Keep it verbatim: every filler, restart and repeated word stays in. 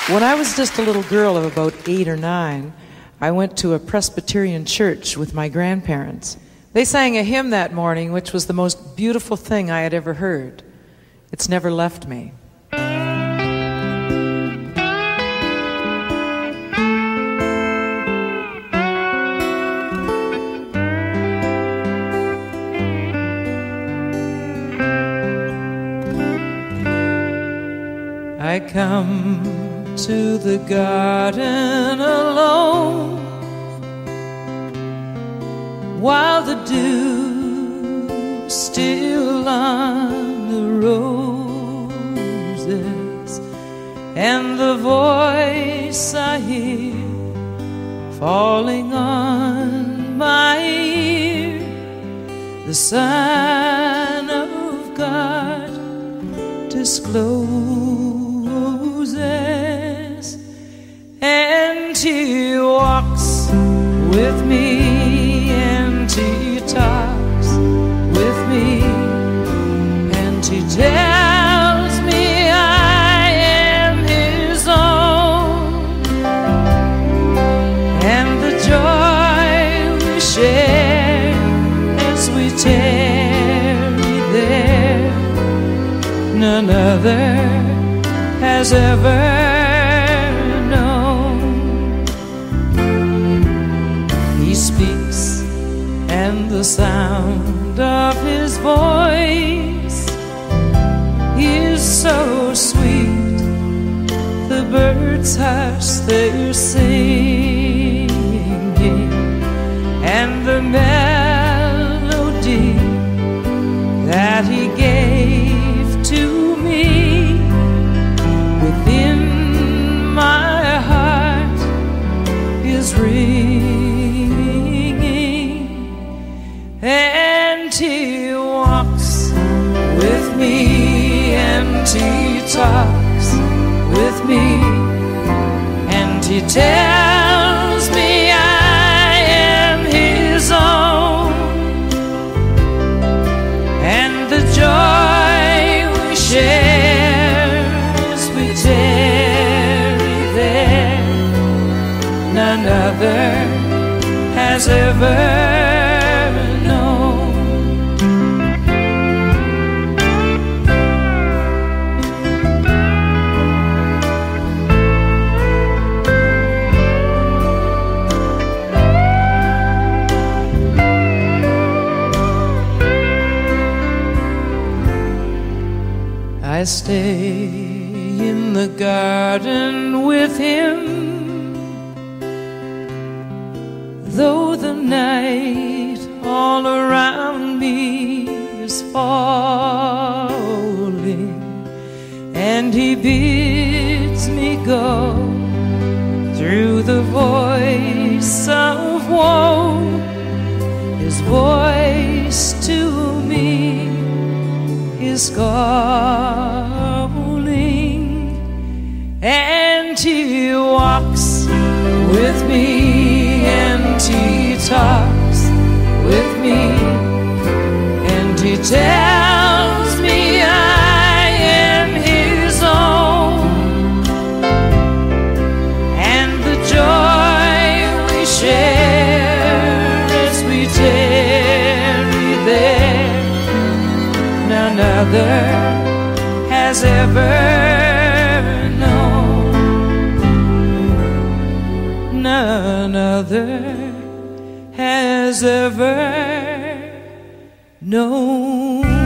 When I was just a little girl of about eight or nine, I went to a Presbyterian church with my grandparents. They sang a hymn that morning which was the most beautiful thing I had ever heard. It's never left me. I come to the garden alone while the dew still on the roses, and the voice I hear falling on my ear, the Son of God discloses, and He walks with me, and He talks with me, and He tells me I am His own, and the joy we share as we tarry there, none other has ever known. He speaks, and the sound of His voice is so sweet, the birds hush their singing, and the melody that He gave to me within my heart is ringing, and He walks with me, and He talks with me, and He tells me I am His own, and the joy we share as we tarry there, none other has ever known. I stay in the garden with Him, though the night all around me is falling, and He bids me go through the voice of woe, His voice to me is calling, and He walks with me, and He talks with me, and He tells me I am His own, and the joy we share as we tarry there, none other has ever known, none other has ever known.